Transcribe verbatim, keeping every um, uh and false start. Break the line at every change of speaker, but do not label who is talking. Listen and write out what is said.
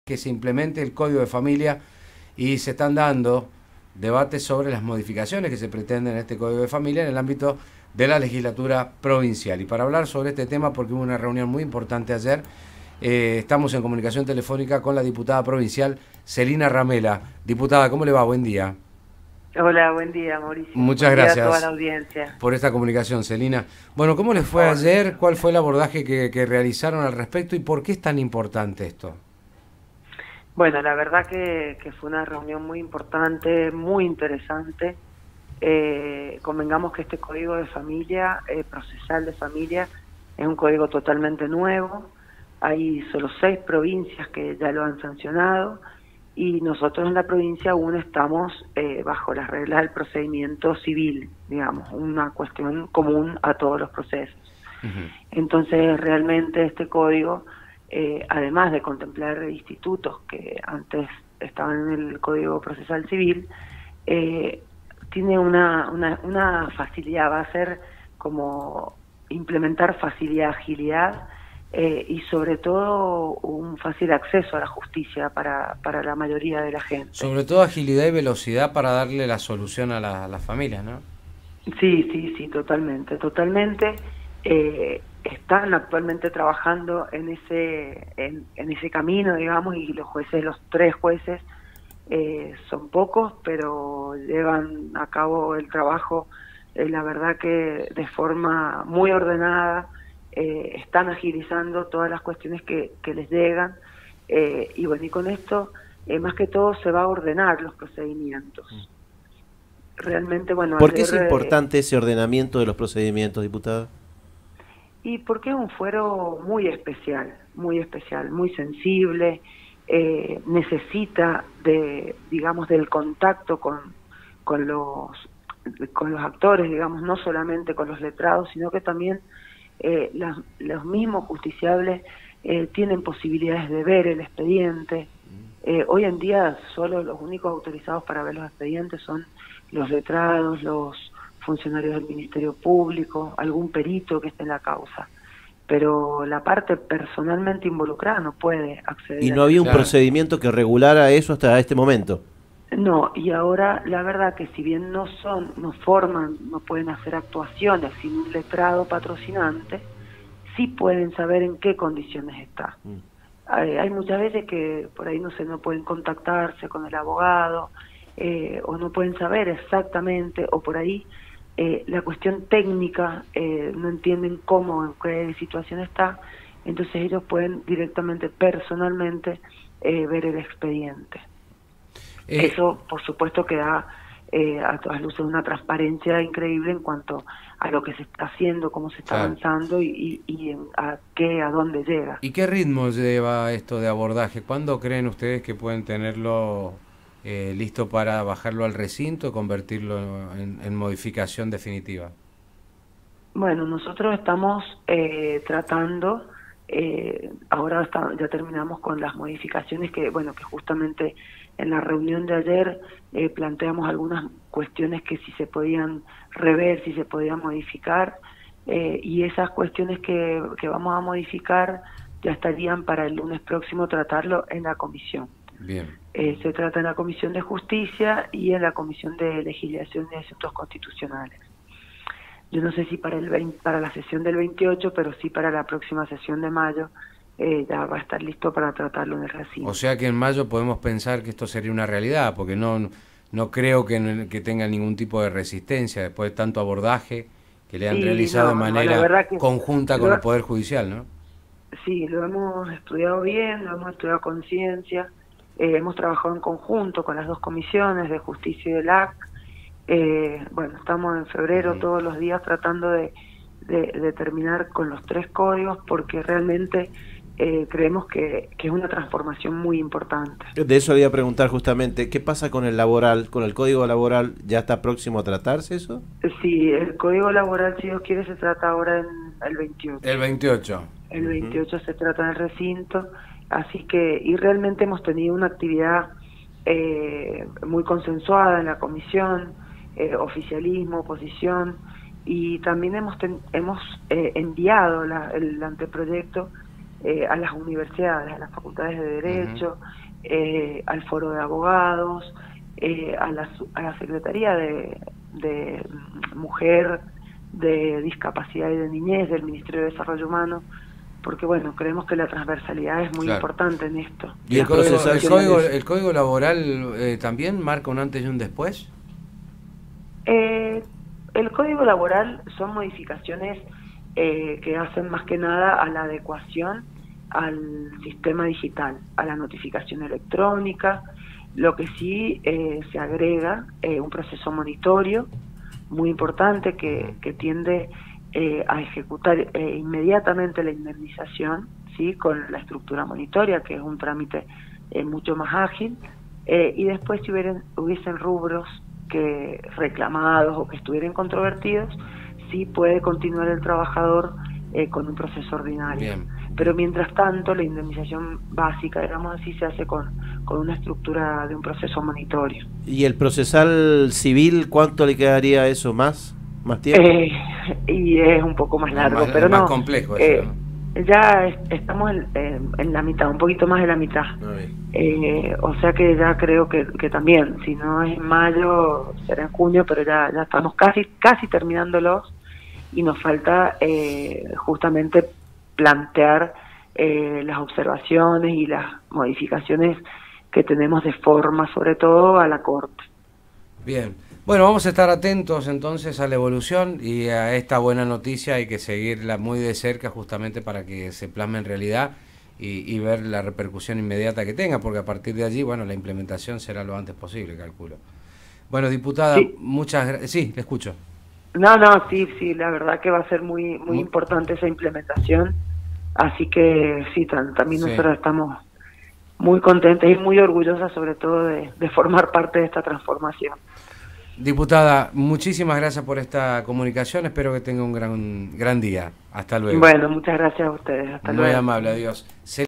que se implemente el Código de Familia y se están dando debates sobre las modificaciones que se pretenden en este Código de Familia en el ámbito de la legislatura provincial. Y para hablar sobre este tema, porque hubo una reunión muy importante ayer, eh, estamos en comunicación telefónica con la diputada provincial Celina Ramela. Diputada, ¿cómo le va? Buen día.
Hola, buen día, Mauricio.
Muchas
buen
gracias
día a toda la audiencia.
por esta comunicación, Celina. Bueno, ¿cómo les fue ayer? ¿Cuál fue el abordaje que, que realizaron al respecto y por qué es tan importante esto?
Bueno, la verdad que, que fue una reunión muy importante, muy interesante. Eh, convengamos que este código de familia, eh, procesal de familia, es un código totalmente nuevo. Hay solo seis provincias que ya lo han sancionado y nosotros en la provincia aún estamos eh, bajo las reglas del procedimiento civil, digamos, una cuestión común a todos los procesos. Uh-huh. Entonces, realmente este código, eh, además de contemplar institutos que antes estaban en el Código Procesal Civil, eh, tiene una, una, una facilidad, va a ser como implementar facilidad, agilidad, Eh, y sobre todo un fácil acceso a la justicia para, para la mayoría de la gente.
Sobre todo agilidad y velocidad para darle la solución a las la familias, ¿no?
Sí, sí, sí, totalmente, totalmente. Eh, están actualmente trabajando en ese, en, en ese camino, digamos, y los jueces, los tres jueces, eh, son pocos, pero llevan a cabo el trabajo, eh, la verdad que de forma muy ordenada. Eh, están agilizando todas las cuestiones que, que les llegan eh, y bueno, y con esto eh, más que todo se va a ordenar los procedimientos. Realmente, bueno...
¿Por qué es importante ese ordenamiento de los procedimientos, diputada?
Y porque es un fuero muy especial, muy especial, muy sensible, eh, necesita de, digamos, del contacto con, con los, con los actores, digamos, no solamente con los letrados, sino que también Eh, los, los mismos justiciables eh, tienen posibilidades de ver el expediente. Eh, hoy en día solo los únicos autorizados para ver los expedientes son los letrados, los funcionarios del Ministerio Público, algún perito que esté en la causa. Pero la parte personalmente involucrada no puede acceder.
¿Y no había un
Claro.
procedimiento que regulara eso hasta este momento?
No, y ahora la verdad que si bien no son, no forman, no pueden hacer actuaciones sin un letrado patrocinante, sí pueden saber en qué condiciones está. Mm. Hay, hay muchas veces que por ahí no se no pueden contactarse con el abogado eh, o no pueden saber exactamente, o por ahí eh, la cuestión técnica eh, no entienden cómo, en qué situación está, entonces ellos pueden directamente, personalmente, eh, ver el expediente. Eh, Eso, por supuesto, que da eh, a todas luces una transparencia increíble en cuanto a lo que se está haciendo, cómo se está claro. avanzando y, y, y en, a qué, a dónde llega.
¿Y qué ritmo lleva esto de abordaje? ¿Cuándo creen ustedes que pueden tenerlo eh, listo para bajarlo al recinto y convertirlo en, en modificación definitiva?
Bueno, nosotros estamos eh, tratando, eh, ahora está, ya terminamos con las modificaciones que, bueno, que justamente en la reunión de ayer eh, planteamos algunas cuestiones que si se podían rever, si se podían modificar, eh, y esas cuestiones que, que vamos a modificar ya estarían para el lunes próximo tratarlo en la comisión.
Bien.
Eh, se trata en la Comisión de Justicia y en la Comisión de Legislación y Asuntos Constitucionales. Yo no sé si para, el veinte, para la sesión del veintiocho, pero sí para la próxima sesión de mayo, Eh, ya va a estar listo para tratarlo en el recinto.
O sea que en mayo podemos pensar que esto sería una realidad, porque no no creo que, que tenga ningún tipo de resistencia después de tanto abordaje que le han sí, realizado no, de manera no, conjunta con lo, el Poder Judicial, ¿no?
Sí, lo hemos estudiado bien, lo hemos estudiado con ciencia, eh, hemos trabajado en conjunto con las dos comisiones de Justicia y del A C. Eh, bueno, estamos en febrero sí. todos los días tratando de, de, de terminar con los tres códigos porque realmente Eh, creemos que, que es una transformación muy importante.
De eso le iba a preguntar justamente, ¿qué pasa con el laboral, con el código laboral? ¿Ya está próximo a tratarse eso?
Sí, el código laboral, si Dios quiere, se trata ahora en el veintiocho.
El veintiocho.
El veintiocho uh-huh. se trata en el recinto, así que, y realmente hemos tenido una actividad eh, muy consensuada en la comisión, eh, oficialismo, oposición, y también hemos, ten, hemos eh, enviado la, el anteproyecto eh, a las universidades, a las facultades de Derecho,
Uh-huh.
eh, al Foro de Abogados, eh, a, la, a la Secretaría de, de Mujer, de Discapacidad y de Niñez del Ministerio de Desarrollo Humano, porque bueno, creemos que la transversalidad es muy
Claro.
importante en esto.
¿Y el código, el, código, el código laboral eh, también marca un antes y un después?
Eh, el código laboral son modificaciones eh, que hacen más que nada a la adecuación al sistema digital, a la notificación electrónica. Lo que sí eh, se agrega eh, un proceso monitorio muy importante que, que tiende eh, a ejecutar eh, inmediatamente la indemnización, ¿sí?, con la estructura monitoria, que es un trámite eh, mucho más ágil, eh, y después si hubieran, hubiesen rubros que reclamados o que estuvieran controvertidos, sí puede continuar el trabajador eh, con un proceso ordinario.
Bien.
Pero mientras tanto la indemnización básica, digamos así, se hace con, con una estructura de un proceso monitorio.
¿Y el procesal civil cuánto le quedaría eso? ¿Más? ¿Más tiempo?
Eh, y es un poco más largo,
más,
pero
más
no.
complejo
eh,
eso, ¿no?
Ya es, estamos en, eh, en la mitad, un poquito más de la mitad. Eh, o sea que ya creo que, que también, si no es en mayo, será en junio, pero ya, ya estamos casi, casi terminándolos y nos falta eh, justamente plantear eh, las observaciones y las modificaciones que tenemos de forma, sobre todo a la Corte.
Bien, bueno, vamos a estar atentos entonces a la evolución y a esta buena noticia. Hay que seguirla muy de cerca justamente para que se plasme en realidad y, y ver la repercusión inmediata que tenga, porque a partir de allí, bueno, la implementación será lo antes posible, calculo. Bueno, diputada,
Sí.
muchas gracias. Sí, le escucho.
No, no, sí, sí, la verdad que va a ser muy, muy,
Muy...
importante esa implementación, así que sí, tam también
sí.
nosotros estamos muy contentos y muy orgullosas sobre todo de, de formar parte de esta transformación.
Diputada, muchísimas gracias por esta comunicación, espero que tenga un gran, gran día. Hasta luego.
Bueno, muchas gracias a ustedes, hasta
Muy
luego.
amable, adiós.